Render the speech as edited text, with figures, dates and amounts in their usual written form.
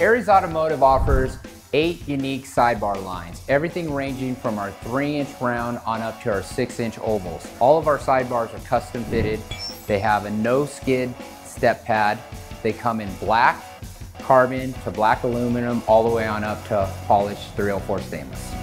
Aries Automotive offers 8 unique sidebar lines, everything ranging from our 3-inch round on up to our 6-inch ovals. All of our sidebars are custom fitted. They have a no skid step pad. They come in black, carbon to black aluminum, all the way on up to polished 304 stainless.